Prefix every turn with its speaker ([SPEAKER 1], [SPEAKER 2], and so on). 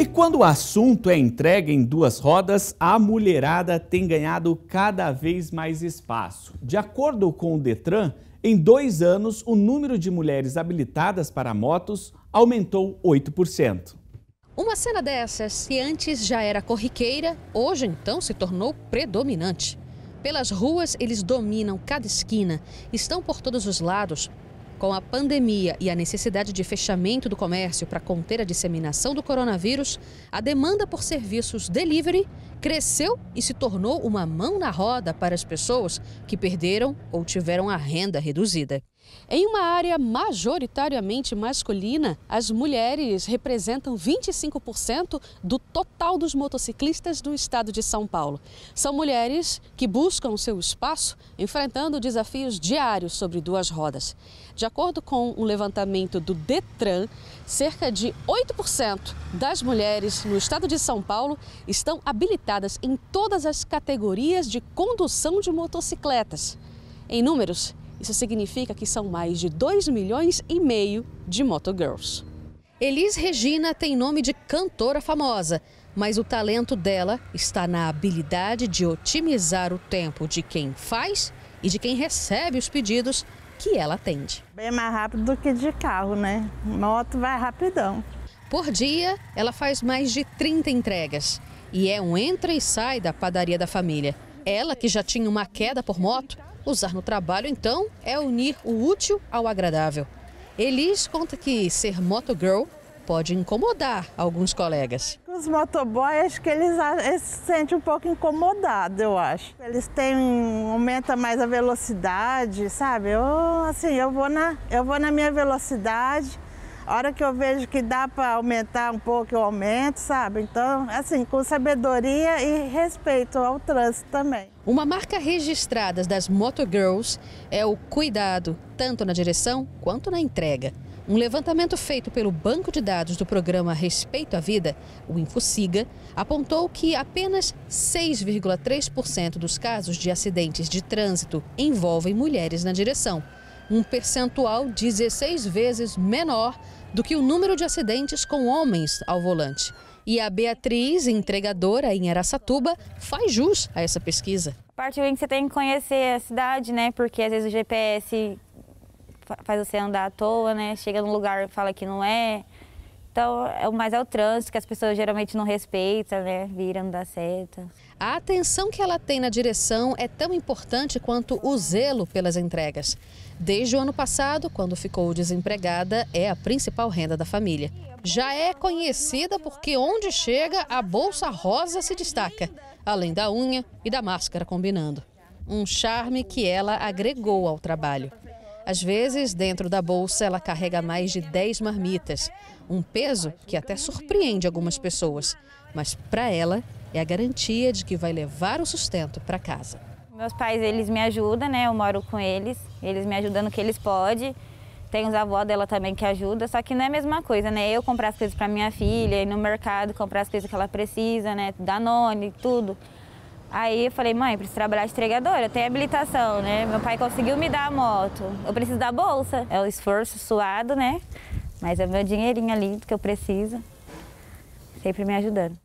[SPEAKER 1] E quando o assunto é entrega em duas rodas, a mulherada tem ganhado cada vez mais espaço. De acordo com o Detran, em 2 anos, o número de mulheres habilitadas para motos aumentou 8%.
[SPEAKER 2] Uma cena dessas, que antes já era corriqueira, hoje então se tornou predominante. Pelas ruas, eles dominam cada esquina, estão por todos os lados. Com a pandemia e a necessidade de fechamento do comércio para conter a disseminação do coronavírus, a demanda por serviços delivery cresceu e se tornou uma mão na roda para as pessoas que perderam ou tiveram a renda reduzida. Em uma área majoritariamente masculina, as mulheres representam 25% do total dos motociclistas do estado de São Paulo. São mulheres que buscam seu espaço enfrentando desafios diários sobre duas rodas. De acordo com um levantamento do Detran, cerca de 8% das mulheres no estado de São Paulo estão habilitadas em todas as categorias de condução de motocicletas. Em números, isso significa que são mais de 2,5 milhões de motogirls. Elis Regina tem nome de cantora famosa, mas o talento dela está na habilidade de otimizar o tempo de quem faz e de quem recebe os pedidos que ela atende.
[SPEAKER 3] Bem mais rápido do que de carro, né? Moto vai rapidão.
[SPEAKER 2] Por dia, ela faz mais de 30 entregas e é um entra e sai da padaria da família. Ela, que já tinha uma queda por moto, usar no trabalho, então, é unir o útil ao agradável. Elis conta que ser motogirl pode incomodar alguns colegas.
[SPEAKER 3] Os motoboys, acho que eles se sentem um pouco incomodados, eu acho. Eles aumentam mais a velocidade, sabe? Eu vou na minha velocidade. A hora que eu vejo que dá para aumentar um pouco, eu aumento, sabe? Então, assim, com sabedoria e respeito ao trânsito também.
[SPEAKER 2] Uma marca registrada das motogirls é o cuidado, tanto na direção quanto na entrega. Um levantamento feito pelo banco de dados do programa Respeito à Vida, o InfoSiga, apontou que apenas 6,3% dos casos de acidentes de trânsito envolvem mulheres na direção. Um percentual 16 vezes menor do que o número de acidentes com homens ao volante. E a Beatriz, entregadora em Araçatuba, faz jus a essa pesquisa.
[SPEAKER 4] A parte ruim que você tem que conhecer a cidade, né? Porque às vezes o GPS faz você andar à toa, né? Chega num lugar e fala que não é. Então, mais é o trânsito, que as pessoas geralmente não respeitam, né? Viram, não dá seta.
[SPEAKER 2] A atenção que ela tem na direção é tão importante quanto o zelo pelas entregas. Desde o ano passado, quando ficou desempregada, é a principal renda da família. Já é conhecida porque onde chega, a bolsa rosa se destaca, além da unha e da máscara combinando. Um charme que ela agregou ao trabalho. Às vezes, dentro da bolsa, ela carrega mais de 10 marmitas. Um peso que até surpreende algumas pessoas. Mas, para ela, é a garantia de que vai levar o sustento para casa.
[SPEAKER 4] Meus pais, eles me ajudam, né? Eu moro com eles. Eles me ajudam no que eles podem. Tem os avós dela também que ajudam. Só que não é a mesma coisa, né? Eu comprar as coisas para minha filha, ir no mercado, comprar as coisas que ela precisa, né? Danone, tudo. Aí eu falei, mãe, preciso trabalhar de entregadora, eu tenho habilitação, né? Meu pai conseguiu me dar a moto, eu preciso da bolsa. É o esforço suado, né? Mas é o meu dinheirinho ali que eu preciso, sempre me ajudando.